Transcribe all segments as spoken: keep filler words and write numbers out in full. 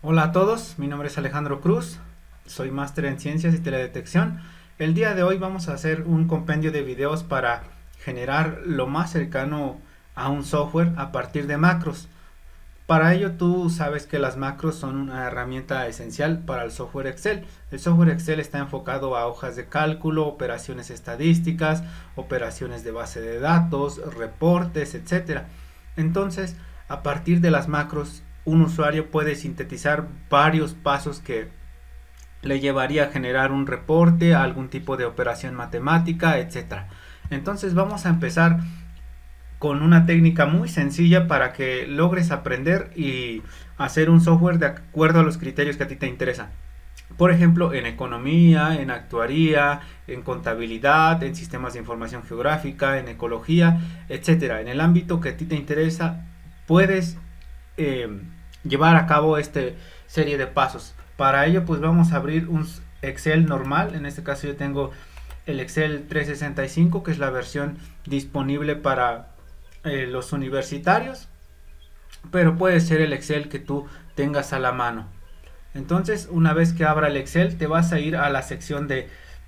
Hola a todos, mi nombre es Alejandro Cruz, soy máster en ciencias y teledetección. El día de hoy vamos a hacer un compendio de videos para generar lo más cercano a un software a partir de macros. Para ello tú sabes que las macros son una herramienta esencial para el software Excel. El software Excel está enfocado a hojas de cálculo, operaciones estadísticas, operaciones de base de datos, reportes, etcétera. Entonces, a partir de las macros, un usuario puede sintetizar varios pasos que le llevaría a generar un reporte, a algún tipo de operación matemática, etcétera. Entonces vamos a empezar con una técnica muy sencilla para que logres aprender y hacer un software de acuerdo a los criterios que a ti te interesan. Por ejemplo, en economía, en actuaría, en contabilidad, en sistemas de información geográfica, en ecología, etcétera. En el ámbito que a ti te interesa, puedes eh, llevar a cabo esta serie de pasos. Para ello, pues vamos a abrir un Excel normal. En este caso yo tengo el Excel trescientos sesenta y cinco, que es la versión disponible para eh, los universitarios, pero puede ser el Excel que tú tengas a la mano. Entonces, una vez que abra el Excel, te vas a ir a la sección de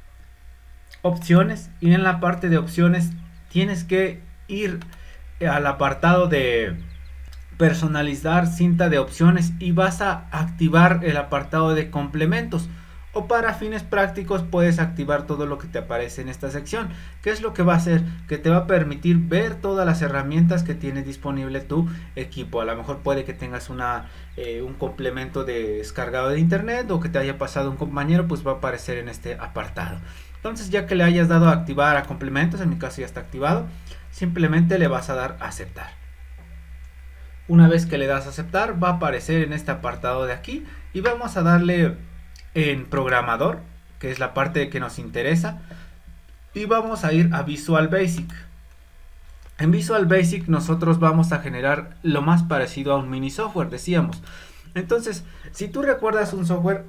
opciones, y en la parte de opciones tienes que ir al apartado de personalizar cinta de opciones y vas a activar el apartado de complementos, o para fines prácticos puedes activar todo lo que te aparece en esta sección. ¿Qué es lo que va a hacer? Que te va a permitir ver todas las herramientas que tiene disponible tu equipo. A lo mejor puede que tengas una, eh, un complemento de descargado de internet, o que te haya pasado un compañero, pues va a aparecer en este apartado. Entonces, ya que le hayas dado a activar a complementos, en mi caso ya está activado, simplemente le vas a dar a aceptar. Una vez que le das a aceptar, va a aparecer en este apartado de aquí, y vamos a darle en programador, que es la parte que nos interesa, y vamos a ir a Visual Basic. En Visual Basic nosotros vamos a generar lo más parecido a un mini software, decíamos. Entonces, si tú recuerdas un software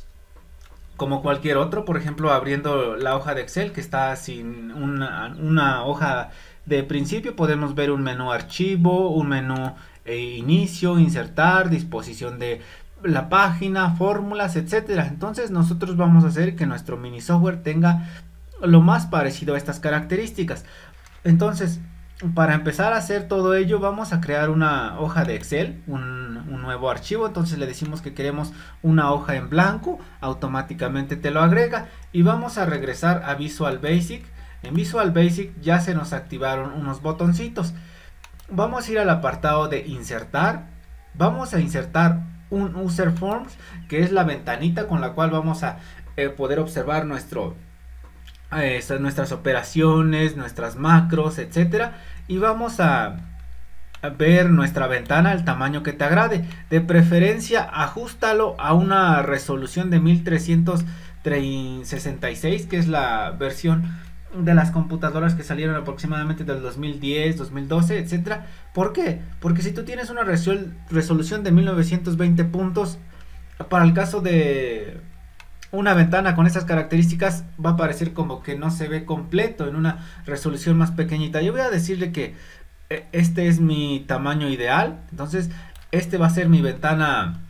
como cualquier otro, por ejemplo, abriendo la hoja de Excel que está sin una, una hoja de principio, podemos ver un menú archivo, un menú eh, inicio, insertar, disposición de la página, fórmulas, etcétera. Entonces nosotros vamos a hacer que nuestro mini software tenga lo más parecido a estas características. Entonces, para empezar a hacer todo ello, vamos a crear una hoja de Excel, un, un nuevo archivo. Entonces le decimos que queremos una hoja en blanco, automáticamente te lo agrega, y vamos a regresar a Visual Basic. En Visual Basic ya se nos activaron unos botoncitos. Vamos a ir al apartado de insertar, vamos a insertar un user forms, que es la ventanita con la cual vamos a eh, poder observar nuestro eh, nuestras operaciones, nuestras macros, etcétera, y vamos a, a ver nuestra ventana al tamaño que te agrade. De preferencia, ajustalo a una resolución de mil trescientos sesenta y seis, que es la versión de las computadoras que salieron aproximadamente del dos mil diez, dos mil doce, etcétera. ¿Por qué? Porque si tú tienes una resol resolución de mil novecientos veinte puntos, para el caso de una ventana con estas características, va a parecer como que no se ve completo en una resolución más pequeñita. Yo voy a decirle que este es mi tamaño ideal, entonces este va a ser mi ventana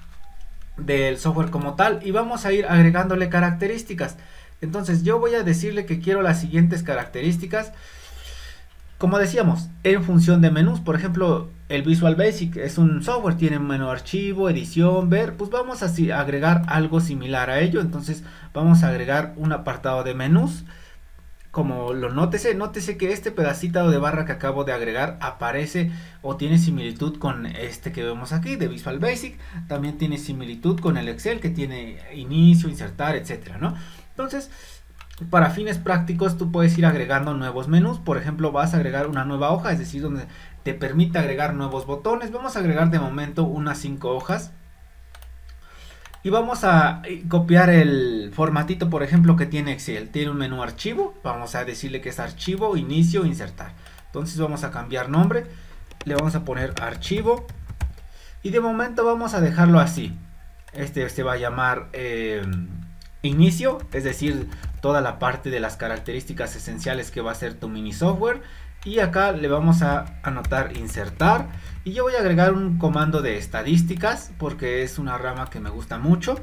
del software como tal, y vamos a ir agregándole características. Entonces yo voy a decirle que quiero las siguientes características, como decíamos, en función de menús. Por ejemplo, el Visual Basic es un software, tiene menú archivo, edición, ver, pues vamos a agregar algo similar a ello. Entonces vamos a agregar un apartado de menús. Como lo nótese, nótese que este pedacito de barra que acabo de agregar aparece o tiene similitud con este que vemos aquí de Visual Basic. También tiene similitud con el Excel, que tiene inicio, insertar, etcétera, ¿no? Entonces, para fines prácticos, tú puedes ir agregando nuevos menús. Por ejemplo, vas a agregar una nueva hoja, es decir, donde te permite agregar nuevos botones. Vamos a agregar de momento unas cinco hojas. Y vamos a copiar el formatito, por ejemplo, que tiene Excel. Tiene un menú archivo. Vamos a decirle que es archivo, inicio, insertar. Entonces vamos a cambiar nombre. Le vamos a poner archivo. Y de momento vamos a dejarlo así. Este se va a llamar... Eh, inicio, es decir, toda la parte de las características esenciales que va a ser tu mini software. Y acá le vamos a anotar insertar, y yo voy a agregar un comando de estadísticas porque es una rama que me gusta mucho.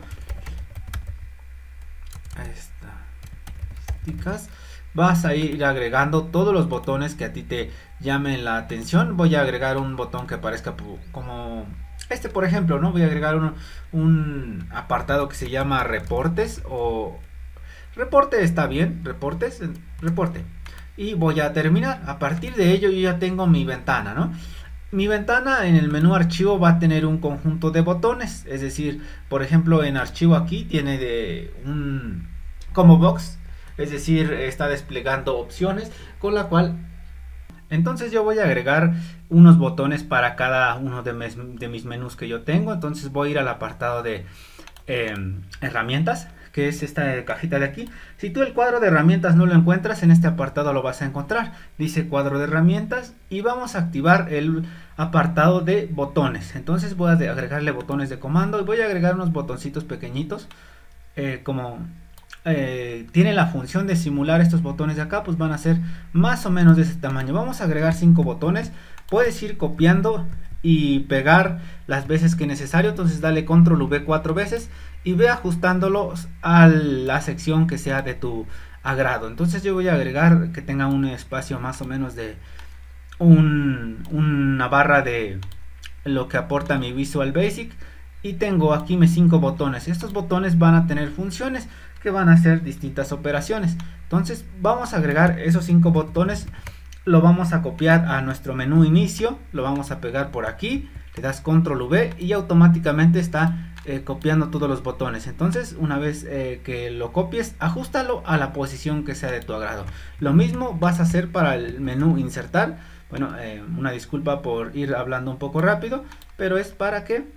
Estadísticas. Vas a ir agregando todos los botones que a ti te llamen la atención. Voy a agregar un botón que aparezca como este, por ejemplo, ¿no? Voy a agregar un, un apartado que se llama reportes, o reporte está bien, reportes, reporte. Y voy a terminar. A partir de ello yo ya tengo mi ventana, ¿no? Mi ventana en el menú archivo va a tener un conjunto de botones, es decir, por ejemplo, en archivo aquí tiene de un como box, es decir, está desplegando opciones, con la cual entonces yo voy a agregar unos botones para cada uno de mis, de mis menús que yo tengo. Entonces voy a ir al apartado de eh, herramientas, que es esta cajita de aquí. Si tú el cuadro de herramientas no lo encuentras, en este apartado lo vas a encontrar. Dice cuadro de herramientas y vamos a activar el apartado de botones. Entonces voy a agregarle botones de comando y voy a agregar unos botoncitos pequeñitos. Eh, como eh, tiene la función de simular estos botones de acá, pues van a ser más o menos de ese tamaño. Vamos a agregar cinco botones. Puedes ir copiando y pegar las veces que necesario. Entonces dale control V cuatro veces y ve ajustándolos a la sección que sea de tu agrado. Entonces yo voy a agregar que tenga un espacio más o menos de un, una barra de lo que aporta mi Visual Basic, y tengo aquí mis cinco botones. Estos botones van a tener funciones que van a hacer distintas operaciones. Entonces vamos a agregar esos cinco botones, lo vamos a copiar a nuestro menú inicio, lo vamos a pegar por aquí, le das control V y automáticamente está eh, copiando todos los botones. Entonces una vez eh, que lo copies, ajustalo a la posición que sea de tu agrado. Lo mismo vas a hacer para el menú insertar. Bueno, eh, una disculpa por ir hablando un poco rápido, pero es para que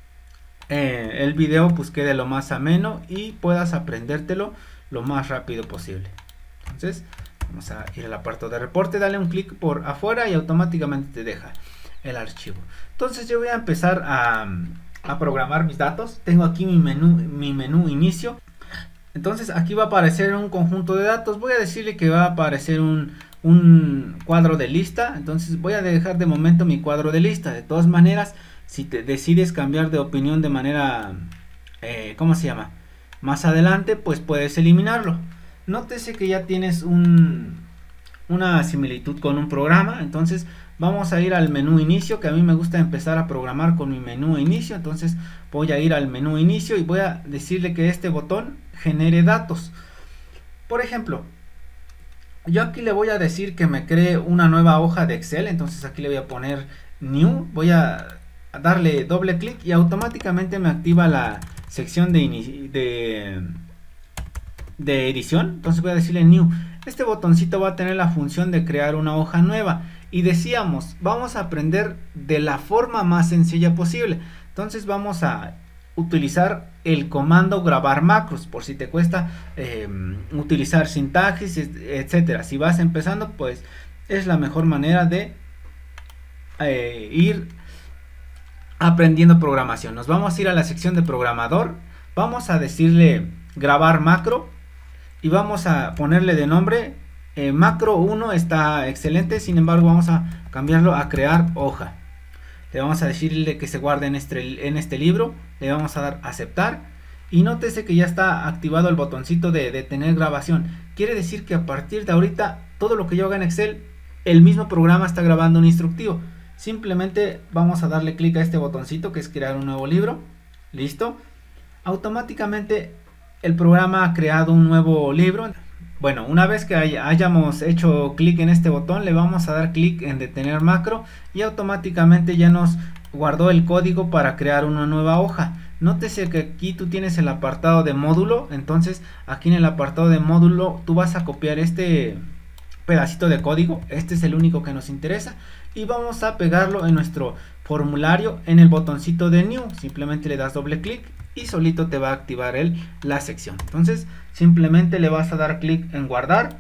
eh, el video pues quede lo más ameno y puedas aprendértelo lo más rápido posible. Entonces vamos a ir al apartado de reporte, dale un clic por afuera y automáticamente te deja el archivo. Entonces yo voy a empezar a, a programar mis datos. Tengo aquí mi menú, mi menú inicio. Entonces aquí va a aparecer un conjunto de datos. Voy a decirle que va a aparecer un, un cuadro de lista. Entonces voy a dejar de momento mi cuadro de lista. De todas maneras, si te decides cambiar de opinión de manera, eh, ¿cómo se llama? Más adelante, pues puedes eliminarlo. Nótese que ya tienes un, una similitud con un programa. Entonces vamos a ir al menú inicio, que a mí me gusta empezar a programar con mi menú inicio. Entonces voy a ir al menú inicio y voy a decirle que este botón genere datos. Por ejemplo, yo aquí le voy a decir que me cree una nueva hoja de Excel. Entonces aquí le voy a poner new, voy a darle doble clic y automáticamente me activa la sección de, de, de edición. Entonces voy a decirle new. Este botoncito va a tener la función de crear una hoja nueva. Y decíamos, vamos a aprender de la forma más sencilla posible. Entonces vamos a utilizar el comando grabar macros, por si te cuesta eh, utilizar sintaxis, etcétera. Si vas empezando, pues es la mejor manera de eh, ir aprendiendo programación. Nos vamos a ir a la sección de programador, vamos a decirle grabar macro y vamos a ponerle de nombre eh, macro uno. Está excelente, sin embargo vamos a cambiarlo a crear hoja. Le vamos a decirle que se guarde en este, en este libro, le vamos a dar aceptar y nótese que ya está activado el botoncito de detener grabación. Quiere decir que a partir de ahorita todo lo que yo haga en Excel, el mismo programa está grabando un instructivo. Simplemente vamos a darle clic a este botoncito que es crear un nuevo libro. Listo. Automáticamente el programa ha creado un nuevo libro. Bueno, una vez que hay, hayamos hecho clic en este botón, le vamos a dar clic en detener macro y automáticamente ya nos guardó el código para crear una nueva hoja. Nótese que aquí tú tienes el apartado de módulo. Entonces aquí en el apartado de módulo tú vas a copiar este pedacito de código. Este es el único que nos interesa y vamos a pegarlo en nuestro formulario en el botoncito de new. Simplemente le das doble clic y solito te va a activar el, la sección. Entonces simplemente le vas a dar clic en guardar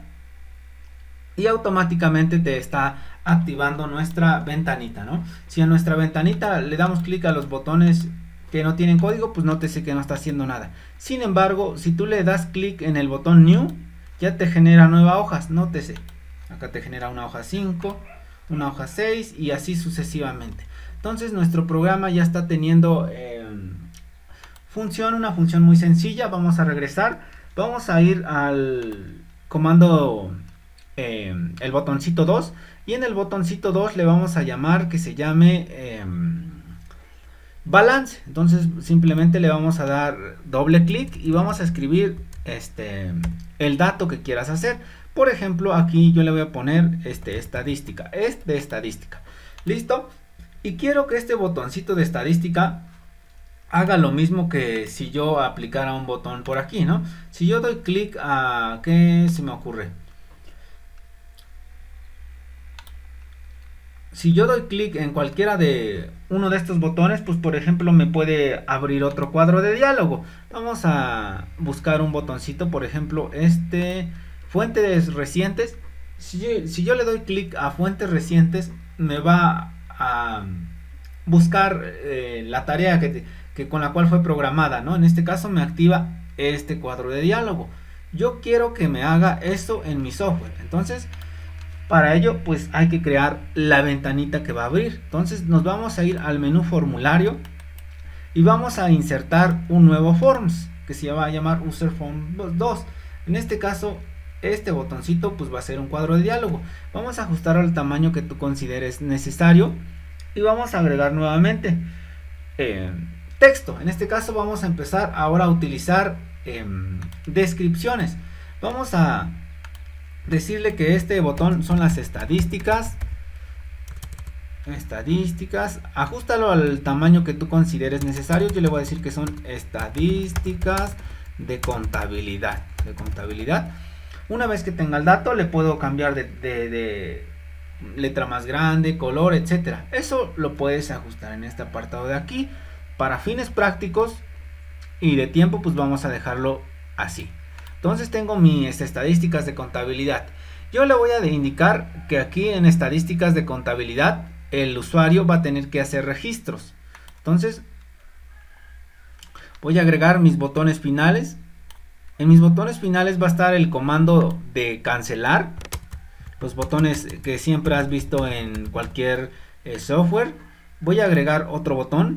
y automáticamente te está activando nuestra ventanita, ¿no? Si a nuestra ventanita le damos clic a los botones que no tienen código, pues nótese que no está haciendo nada. Sin embargo, si tú le das clic en el botón New, ya te genera nuevas hojas, nótese. Acá te genera una hoja cinco, una hoja seis y así sucesivamente. Entonces nuestro programa ya está teniendo eh, función, una función muy sencilla. Vamos a regresar, vamos a ir al comando, eh, el botoncito dos, y en el botoncito dos le vamos a llamar que se llame eh, balance. Entonces simplemente le vamos a dar doble clic y vamos a escribir este el dato que quieras hacer. Por ejemplo, aquí yo le voy a poner este estadística, es de estadística. Listo. Y quiero que este botoncito de estadística haga lo mismo que si yo aplicara un botón por aquí, ¿no? Si yo doy clic a, ¿qué se me ocurre? Si yo doy clic en cualquiera de uno de estos botones, pues por ejemplo me puede abrir otro cuadro de diálogo. Vamos a buscar un botoncito, por ejemplo este, fuentes recientes. Si yo, si yo le doy clic a fuentes recientes, me va a buscar eh, la tarea que, que con la cual fue programada, ¿no? En este caso me activa este cuadro de diálogo. Yo quiero que me haga eso en mi software. Entonces, para ello, pues hay que crear la ventanita que va a abrir. Entonces nos vamos a ir al menú formulario y vamos a insertar un nuevo forms que se va a llamar user form dos. En este caso, este botoncito pues va a ser un cuadro de diálogo. Vamos a ajustar al tamaño que tú consideres necesario y vamos a agregar nuevamente eh, texto. En este caso vamos a empezar ahora a utilizar eh, descripciones. Vamos a decirle que este botón son las estadísticas. Estadísticas. Ajustalo al tamaño que tú consideres necesario. Yo le voy a decir que son estadísticas de contabilidad. De contabilidad. Una vez que tenga el dato, le puedo cambiar de, de, de letra más grande, color, etcétera. Eso lo puedes ajustar en este apartado de aquí. Para fines prácticos y de tiempo, pues vamos a dejarlo así. Entonces tengo mis estadísticas de contabilidad. Yo le voy a indicar que aquí en estadísticas de contabilidad el usuario va a tener que hacer registros. Entonces voy a agregar mis botones finales. En mis botones finales va a estar el comando de cancelar. Los botones que siempre has visto en cualquier eh, software. Voy a agregar otro botón.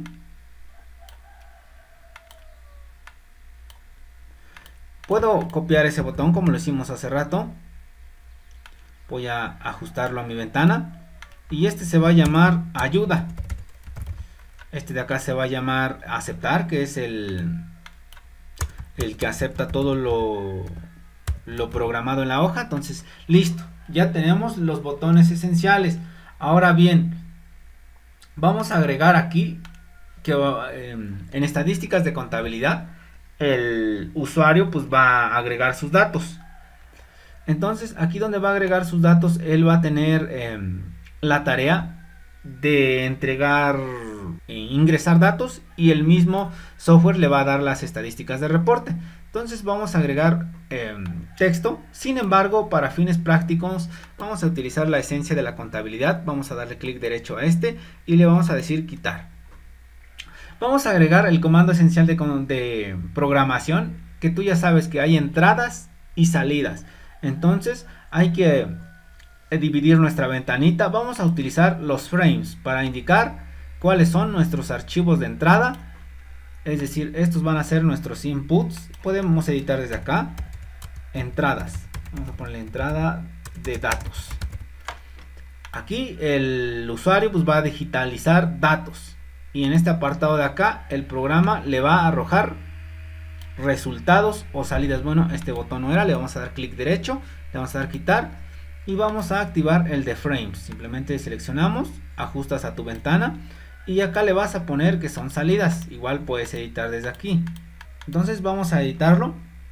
Puedo copiar ese botón como lo hicimos hace rato. Voy a ajustarlo a mi ventana. Y este se va a llamar ayuda. Este de acá se va a llamar aceptar, que es el, el que acepta todo lo, lo programado en la hoja. Entonces, listo. Ya tenemos los botones esenciales. Ahora bien, vamos a agregar aquí que eh, en estadísticas de contabilidad el usuario pues va a agregar sus datos. Entonces aquí donde va a agregar sus datos, él va a tener eh, la tarea de entregar e ingresar datos, y el mismo software le va a dar las estadísticas de reporte. Entonces vamos a agregar eh, texto. Sin embargo, para fines prácticos vamos a utilizar la esencia de la contabilidad. Vamos a darle clic derecho a este y le vamos a decir quitar. Vamos a agregar el comando esencial de, de programación, que tú ya sabes que hay entradas y salidas. Entonces hay que dividir nuestra ventanita. Vamos a utilizar los frames para indicar cuáles son nuestros archivos de entrada. Es decir, estos van a ser nuestros inputs. Podemos editar desde acá. Entradas. Vamos a ponerle entrada de datos. Aquí el usuario pues va a digitalizar datos. Y en este apartado de acá, el programa le va a arrojar resultados o salidas. Bueno, este botón no era, le vamos a dar clic derecho, le vamos a dar quitar y vamos a activar el de frames. Simplemente seleccionamos, ajustas a tu ventana y acá le vas a poner que son salidas. Igual puedes editar desde aquí. Entonces vamos a editarlo.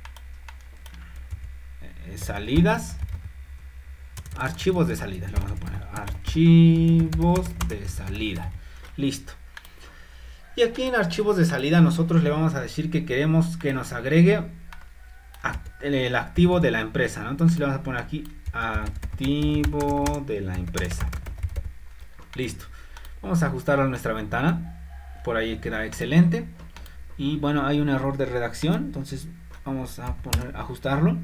Eh, salidas, archivos de salida, le vamos a poner archivos de salida. Listo. Y aquí en archivos de salida nosotros le vamos a decir que queremos que nos agregue el activo de la empresa, ¿no? Entonces le vamos a poner aquí activo de la empresa. Listo. Vamos a ajustar a nuestra ventana. por ahí queda excelente. Y bueno, hay un error de redacción, entonces vamos a poner ajustarlo.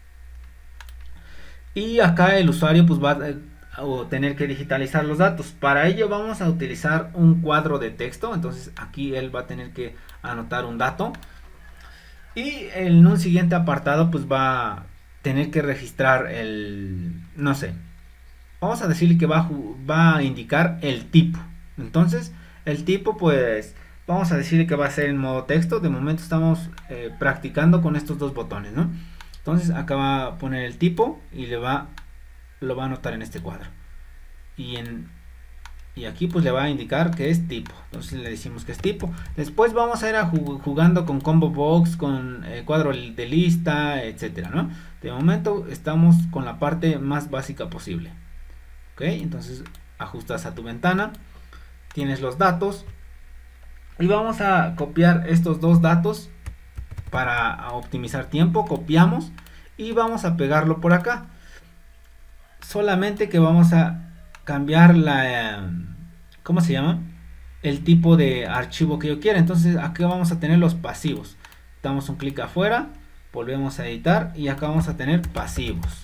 Y acá el usuario pues va a tener que digitalizar los datos. Para ello vamos a utilizar un cuadro de texto, entonces aquí él va a tener que anotar un dato. Y en un siguiente apartado pues va a tener que registrar el, no sé, vamos a decirle que va a, va a indicar el tipo. Entonces el tipo pues vamos a decirle que va a ser en modo texto. De momento estamos eh, practicando con estos dos botones, ¿no? Entonces acá va a poner el tipo y le va, lo va a anotar en este cuadro. Y en y aquí pues le va a indicar que es tipo, entonces le decimos que es tipo. Después vamos a ir a jugando con combo box, con eh, cuadro de lista, etcétera, ¿no? De momento estamos con la parte más básica posible. Ok, entonces ajustas a tu ventana, tienes los datos y vamos a copiar estos dos datos para optimizar tiempo. Copiamos y vamos a pegarlo por acá, solamente que vamos a cambiar la, ¿cómo se llama? El tipo de archivo que yo quiera. Entonces aquí vamos a tener los pasivos. Damos un clic afuera, volvemos a editar y acá vamos a tener pasivos.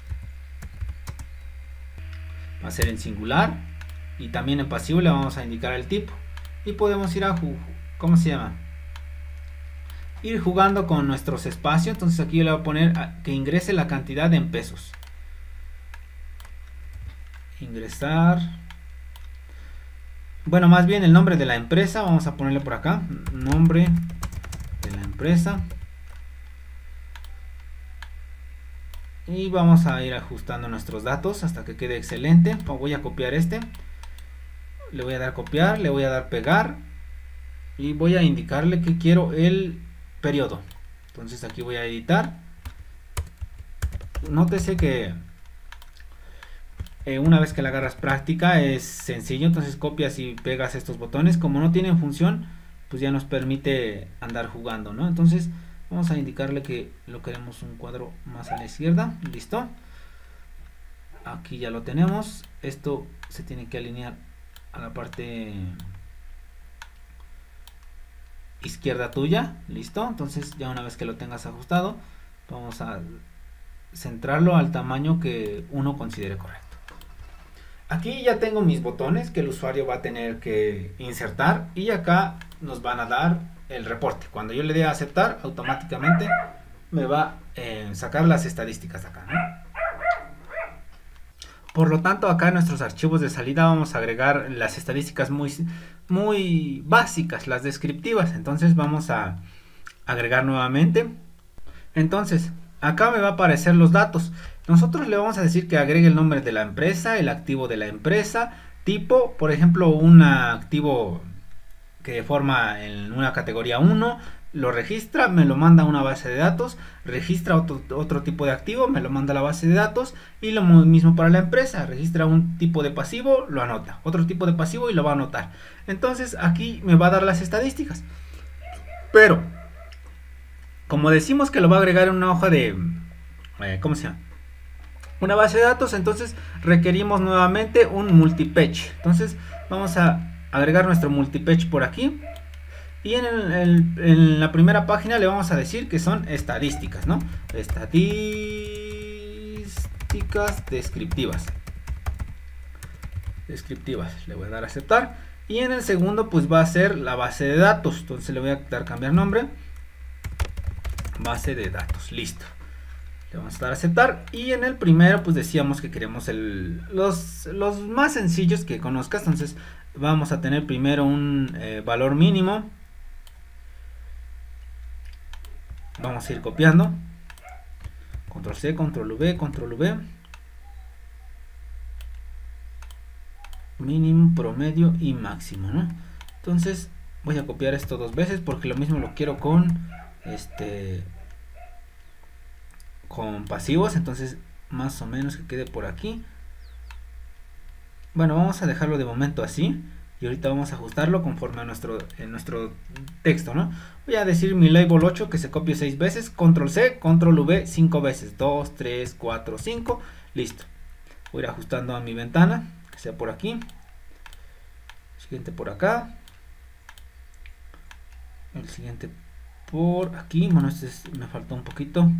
Va a ser en singular y también en pasivo le vamos a indicar el tipo. Y podemos ir a, ¿cómo se llama? Ir jugando con nuestros espacios. Entonces aquí yo le voy a poner a, que ingrese la cantidad en pesos. Ingresar, bueno, más bien el nombre de la empresa, vamos a ponerle por acá, nombre de la empresa, y vamos a ir ajustando nuestros datos hasta que quede excelente. Voy a copiar este, le voy a dar copiar, le voy a dar pegar y voy a indicarle que quiero el periodo. Entonces aquí voy a editar. Nótese que Eh, una vez que la agarras práctica es sencillo, entonces copias y pegas estos botones. Como no tienen función, pues ya nos permite andar jugando, ¿no? Entonces vamos a indicarle que lo queremos un cuadro más a la izquierda. Listo, aquí ya lo tenemos. Esto se tiene que alinear a la parte izquierda tuya. Listo, entonces ya una vez que lo tengas ajustado, vamos a centrarlo al tamaño que uno considere correcto. Aquí ya tengo mis botones que el usuario va a tener que insertar y acá nos van a dar el reporte. Cuando yo le dé a aceptar, automáticamente me va a eh, sacar las estadísticas de acá, ¿no? Por lo tanto, acá en nuestros archivos de salida vamos a agregar las estadísticas muy, muy básicas, las descriptivas. Entonces vamos a agregar nuevamente. Entonces acá me va a aparecer los datos. Nosotros le vamos a decir que agregue el nombre de la empresa, el activo de la empresa, tipo, por ejemplo, un activo que forma en una categoría uno, lo registra, me lo manda a una base de datos, registra otro, otro tipo de activo, me lo manda a la base de datos, y lo mismo para la empresa, registra un tipo de pasivo, lo anota, otro tipo de pasivo y lo va a anotar. Entonces aquí me va a dar las estadísticas. Pero, como decimos que lo va a agregar en una hoja de, eh, ¿cómo se llama? Una base de datos, entonces requerimos nuevamente un multipage. Entonces vamos a agregar nuestro multipage por aquí. Y en, el, el, en la primera página le vamos a decir que son estadísticas, ¿no? Estadísticas descriptivas. Descriptivas. Le voy a dar a aceptar. Y en el segundo pues va a ser la base de datos. Entonces le voy a dar cambiar nombre. Base de datos. Listo. Le vamos a dar a aceptar. Y en el primero pues decíamos que queremos el, los, los más sencillos que conozcas. Entonces vamos a tener primero un eh, valor mínimo. Vamos a ir copiando. Control C, Control V, Control V. Mínimo, promedio y máximo, ¿no? Entonces voy a copiar esto dos veces porque lo mismo lo quiero con este... con pasivos, entonces más o menos que quede por aquí. Bueno, vamos a dejarlo de momento así y ahorita vamos a ajustarlo conforme a nuestro, en nuestro texto, ¿no? Voy a decir mi label ocho que se copie seis veces, Control C, Control V cinco veces, dos, tres, cuatro, cinco, listo. Voy a ir ajustando a mi ventana, que sea por aquí, siguiente por acá, El siguiente por aquí. Bueno, este es, me faltó un poquito.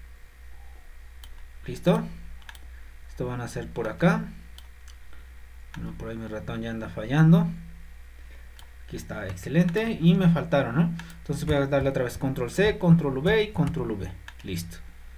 Listo. Esto van a ser por acá. Bueno, por ahí mi ratón ya anda fallando. Aquí está, excelente. Y me faltaron, ¿no? Entonces voy a darle otra vez control C, control V y control V. Listo.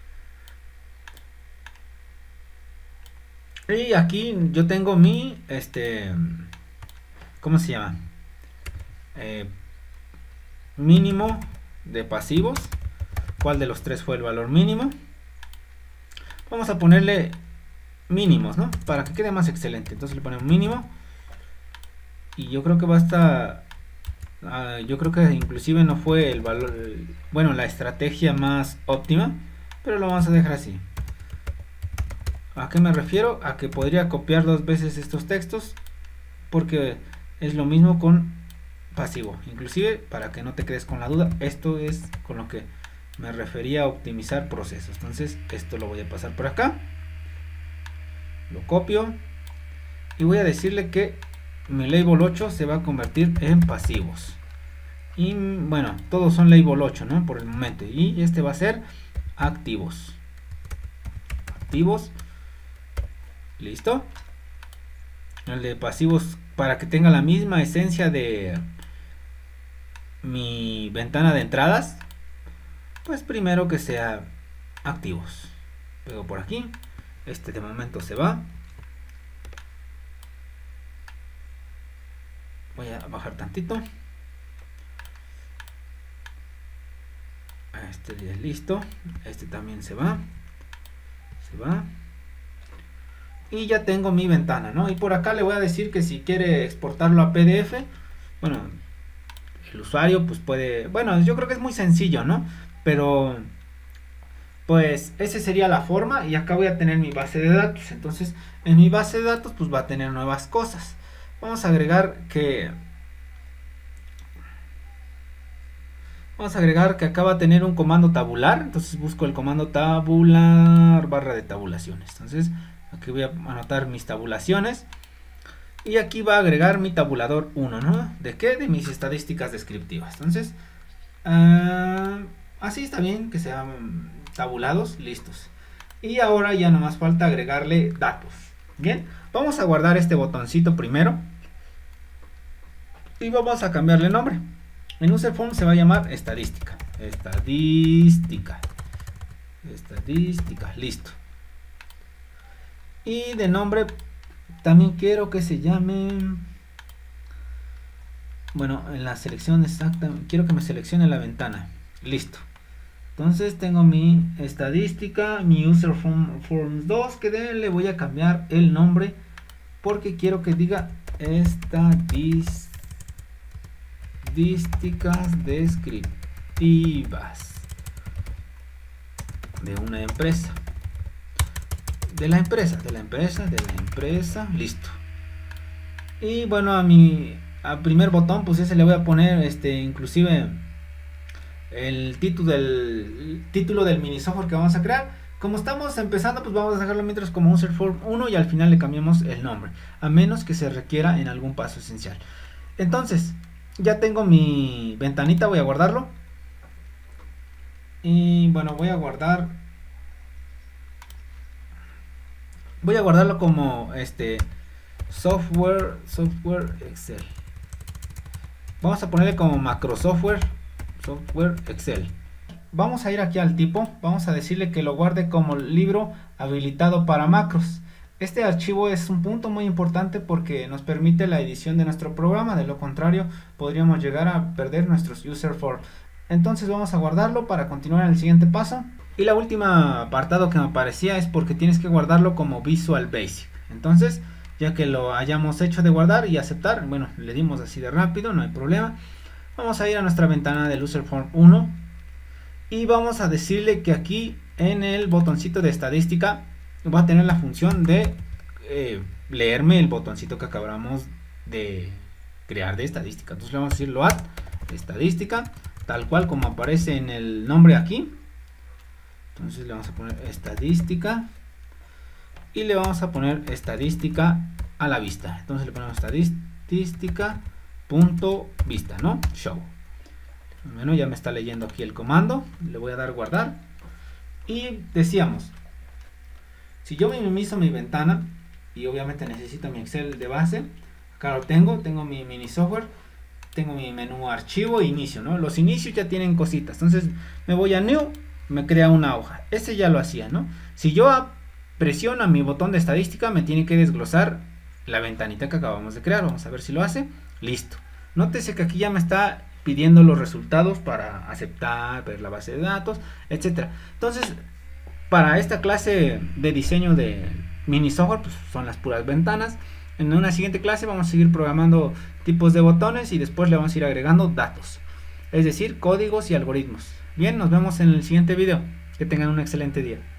Y aquí yo tengo mi, este, ¿cómo se llama? Eh, mínimo de pasivos. ¿Cuál de los tres fue el valor mínimo? Vamos a ponerle mínimos, ¿no? Para que quede más excelente. Entonces le ponemos mínimo. Y yo creo que basta. Uh, yo creo que inclusive no fue el valor. Bueno, la estrategia más óptima. Pero lo vamos a dejar así. ¿A qué me refiero? A que podría copiar dos veces estos textos. Porque es lo mismo con pasivo. Inclusive, para que no te quedes con la duda, esto es con lo que me refería a optimizar procesos. Entonces, esto lo voy a pasar por acá. Lo copio. Y voy a decirle que mi label ocho se va a convertir en pasivos. Y bueno, todos son label ocho, ¿no? Por el momento. Y este va a ser activos. Activos. Listo. El de pasivos, para que tenga la misma esencia de mi ventana de entradas, pues primero que sea activos. Pego por aquí. Este de momento se va. Voy a bajar tantito. Este ya es listo. Este también se va. Se va. Y ya tengo mi ventana, ¿no? Y por acá le voy a decir que si quiere exportarlo a P D F, bueno, el usuario pues puede, bueno, yo creo que es muy sencillo, ¿no? Pero pues esa sería la forma. Y acá voy a tener mi base de datos. Entonces en mi base de datos pues va a tener nuevas cosas. Vamos a agregar que Vamos a agregar que acá va a tener un comando tabular. Entonces busco el comando tabular barra de tabulaciones. Entonces aquí voy a anotar mis tabulaciones. Y aquí va a agregar mi tabulador uno, ¿no? ¿De qué? De mis estadísticas descriptivas. Entonces, uh, así está bien que sean tabulados, listos. Y ahora ya nomás falta agregarle datos. Bien, vamos a guardar este botoncito primero. Y vamos a cambiarle nombre. En userform se va a llamar estadística. Estadística. Estadística, listo. Y de nombre también quiero que se llame, bueno, en la selección exacta, quiero que me seleccione la ventana. Listo. Entonces tengo mi estadística, mi userform forms dos, que de, le voy a cambiar el nombre porque quiero que diga estadísticas descriptivas de una empresa. De la empresa, de la empresa, de la empresa, listo. Y bueno, a mi al primer botón, pues ese le voy a poner, este, inclusive el título del el título del mini software que vamos a crear. Como estamos empezando, pues vamos a dejarlo mientras como userform uno y al final le cambiamos el nombre, a menos que se requiera en algún paso esencial. Entonces, ya tengo mi ventanita, voy a guardarlo. Y bueno, voy a guardar Voy a guardarlo como este software, software Excel. Vamos a ponerle como macro software, software Excel. Vamos a ir aquí al tipo, vamos a decirle que lo guarde como libro habilitado para macros. Este archivo es un punto muy importante porque nos permite la edición de nuestro programa, de lo contrario podríamos llegar a perder nuestros userform. Entonces vamos a guardarlo para continuar en el siguiente paso. Y la última apartado que me aparecía es porque tienes que guardarlo como Visual Basic. Entonces, ya que lo hayamos hecho de guardar y aceptar, bueno, le dimos así de rápido, no hay problema. Vamos a ir a nuestra ventana del userform uno y vamos a decirle que aquí en el botoncito de estadística va a tener la función de eh, leerme el botoncito que acabamos de crear de estadística. Entonces le vamos a decir load estadística, tal cual como aparece en el nombre aquí. Entonces le vamos a poner estadística y le vamos a poner estadística a la vista. Entonces le ponemos estadística punto vista, ¿no? Show. Bueno, ya me está leyendo aquí el comando, le voy a dar guardar. Y decíamos, si yo minimizo mi ventana, y obviamente necesito mi Excel de base, acá lo tengo, tengo mi mini software, tengo mi menú archivo, inicio, ¿no? Los inicios ya tienen cositas, entonces me voy a New, me crea una hoja, ese ya lo hacía, ¿no? Si yo presiono mi botón de estadística, me tiene que desglosar la ventanita que acabamos de crear, vamos a ver si lo hace, listo. Nótese que aquí ya me está pidiendo los resultados para aceptar, ver la base de datos, etcétera. Entonces, para esta clase de diseño de mini software, pues son las puras ventanas. En una siguiente clase vamos a seguir programando tipos de botones y después le vamos a ir agregando datos, es decir, códigos y algoritmos. Bien, nos vemos en el siguiente video. Que tengan un excelente día.